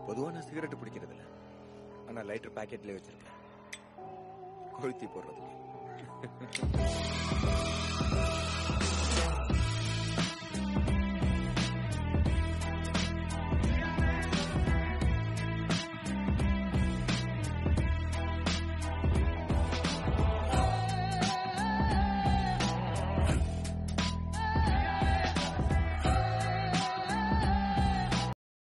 பொதுவா நான் சிகரெட் பிடிக்கிறது இல்ல, ஆனா லைட்டர் பாக்கெட்லயே வச்சிருக்கேன் கொளுத்தி போடுறதுக்கு.